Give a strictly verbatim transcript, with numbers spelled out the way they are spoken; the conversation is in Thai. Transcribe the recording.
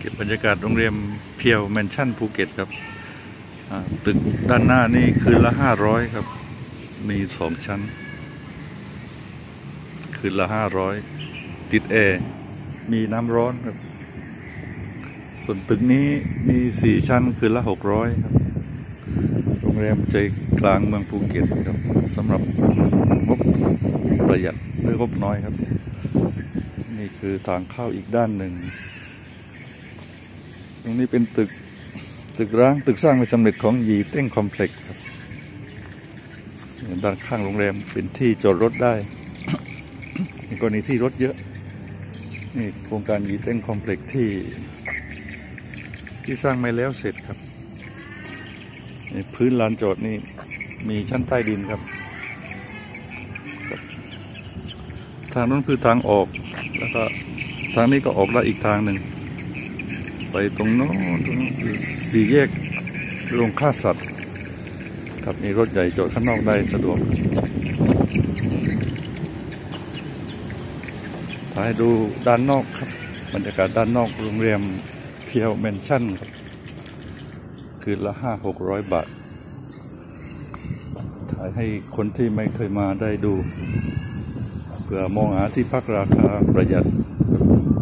ก็บบรรยากาศโรงแรมเพียวแมนชั่นภูเก็ตครับตึกด้านหน้านี่คืนละห้าร้อยครับมีสองชั้นคืนละห้าร้อยติดแอร์มีน้ำร้อนครับส่วนตึกนี้มีสี่ชั้นคืนละหกร้อยครับโรงแรมใจกลางเมืองภูเก็ตครับสำหรับงบประหยัดหรืองบน้อยครับนี่คือทางเข้าอีกด้านหนึ่งตรงนี้เป็นตึกตึกร้างตึกสร้างไม่สำเร็จของยีเต้งคอมเพล็กซ์ครับด้านข้างโรงแรมเป็นที่จอดรถได้ในกรณีที่รถเยอะนี่โครงการยีเต้งคอมเพล็กซ์ที่ที่สร้างไม่แล้วเสร็จครับพื้นลานจอดนี่มีชั้นใต้ดินครับทางนั้นคือทางออกแล้วก็ทางนี้ก็ออกได้อีกทางหนึ่งไปตรงโน้นตรงสี่แยกโรงฆ่าสัตว์ครับมีรถใหญ่จอดข้างนอกได้สะดวกถ่ายดูด้านนอกครับบรรยากาศด้านนอกโรงแรมเพียวแมนชั่นครับคืนละห้าหกร้อยบาทถ่ายให้คนที่ไม่เคยมาได้ดูเพื่อมองหาที่พักราคาประหยัด